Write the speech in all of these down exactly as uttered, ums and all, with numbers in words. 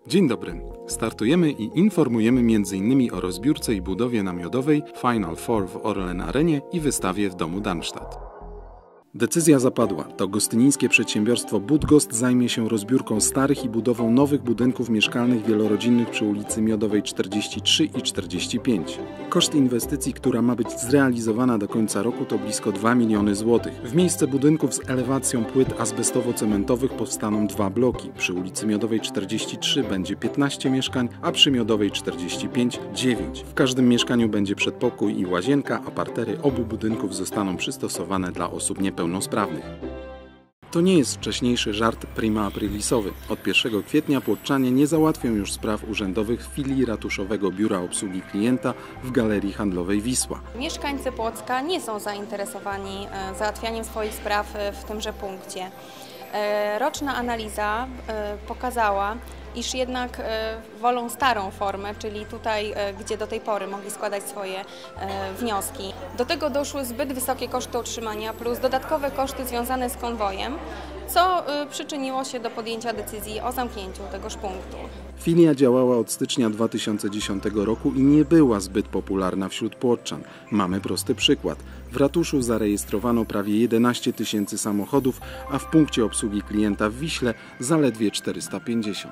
Dzień dobry. Startujemy i informujemy między innymi o rozbiórce i budowie namiotowej Final Four w Orlen Arenie i wystawie w Domu Darmstadt. Decyzja zapadła. To gostynińskie przedsiębiorstwo Budgost zajmie się rozbiórką starych i budową nowych budynków mieszkalnych wielorodzinnych przy ulicy Miodowej czterdzieści trzy i czterdzieści pięć. Koszt inwestycji, która ma być zrealizowana do końca roku, to blisko dwa miliony złotych. W miejsce budynków z elewacją płyt azbestowo-cementowych powstaną dwa bloki. Przy ulicy Miodowej czterdzieści trzy będzie piętnaście mieszkań, a przy Miodowej czterdzieści pięć dziewięć. W każdym mieszkaniu będzie przedpokój i łazienka, a partery obu budynków zostaną przystosowane dla osób niepełnosprawnych. pełnosprawnych. To nie jest wcześniejszy żart prima aprilisowy. Od pierwszego kwietnia płotczanie nie załatwią już spraw urzędowych w filii ratuszowego Biura Obsługi Klienta w Galerii Handlowej Wisła. Mieszkańcy Płocka nie są zainteresowani załatwianiem swoich spraw w tymże punkcie. Roczna analiza pokazała, iż jednak wolą starą formę, czyli tutaj, gdzie do tej pory mogli składać swoje wnioski. Do tego doszły zbyt wysokie koszty utrzymania plus dodatkowe koszty związane z konwojem, co przyczyniło się do podjęcia decyzji o zamknięciu tegoż punktu. Filia działała od stycznia dwa tysiące dziesiątego roku i nie była zbyt popularna wśród płotczan. Mamy prosty przykład. W ratuszu zarejestrowano prawie jedenaście tysięcy samochodów, a w punkcie obsługi klienta w Wiśle zaledwie czterysta pięćdziesiąt.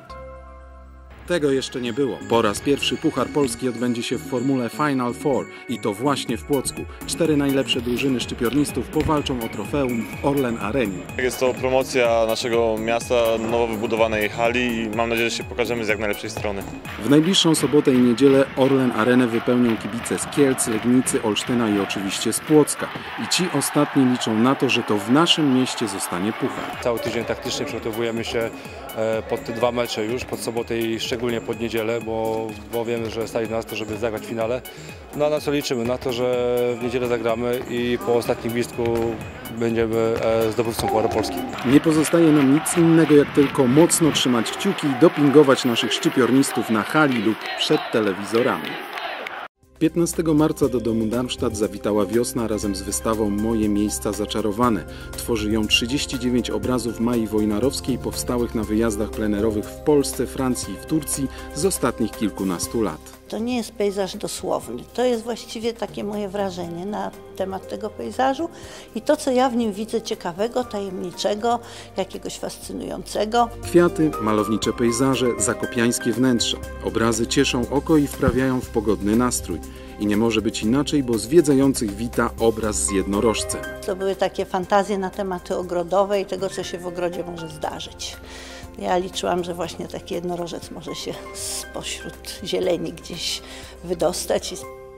Tego jeszcze nie było. Po raz pierwszy Puchar Polski odbędzie się w formule Final Four i to właśnie w Płocku. Cztery najlepsze drużyny szczypiornistów powalczą o trofeum w Orlen Arenie. Jest to promocja naszego miasta, nowo wybudowanej hali i mam nadzieję, że się pokażemy z jak najlepszej strony. W najbliższą sobotę i niedzielę Orlen Arenę wypełnią kibice z Kielc, Legnicy, Olsztyna i oczywiście z Płocka. I ci ostatni liczą na to, że to w naszym mieście zostanie puchar. Cały tydzień taktycznie przygotowujemy się pod te dwa mecze już, pod sobotę i szczególnie pod niedzielę, bo, bo wiemy, że stali nas to, żeby zagrać w finale. No na co liczymy? Na to, że w niedzielę zagramy i po ostatnim gwizdku będziemy zdobywcą Pucharu Polski. Nie pozostaje nam nic innego, jak tylko mocno trzymać kciuki i dopingować naszych szczypiornistów na hali lub przed telewizorami. piętnastego marca do Domu Darmstadt zawitała wiosna razem z wystawą Moje miejsca zaczarowane. Tworzy ją trzydzieści dziewięć obrazów Mai Wojnarowskiej powstałych na wyjazdach plenerowych w Polsce, Francji i w Turcji z ostatnich kilkunastu lat. To nie jest pejzaż dosłowny, to jest właściwie takie moje wrażenie na temat tego pejzażu i to, co ja w nim widzę ciekawego, tajemniczego, jakiegoś fascynującego. Kwiaty, malownicze pejzaże, zakopiańskie wnętrza. Obrazy cieszą oko i wprawiają w pogodny nastrój. I nie może być inaczej, bo zwiedzających wita obraz z jednorożcem. To były takie fantazje na tematy ogrodowe i tego, co się w ogrodzie może zdarzyć. Ja liczyłam, że właśnie taki jednorożec może się spośród zieleni gdzieś wydostać.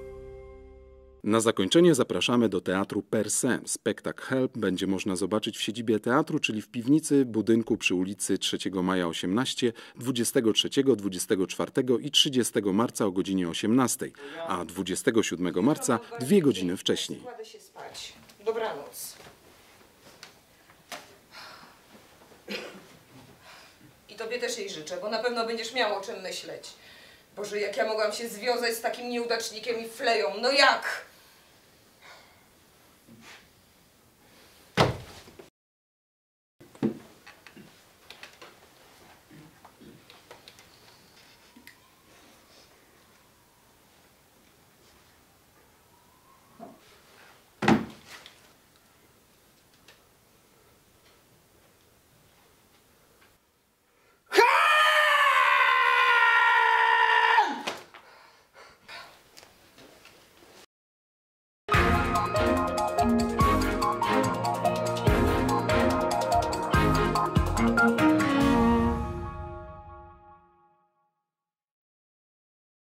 Na zakończenie zapraszamy do Teatru Per Se. Spektakl Help będzie można zobaczyć w siedzibie teatru, czyli w piwnicy budynku przy ulicy trzeciego maja osiemnaście, dwudziestego trzeciego, dwudziestego czwartego i trzydziestego marca o godzinie osiemnastej, a dwudziestego siódmego marca dwie godziny wcześniej. Kładę się spać. Dobranoc. I tobie też jej życzę, bo na pewno będziesz miał o czym myśleć. Boże, jak ja mogłam się związać z takim nieudacznikiem i fleją, no jak?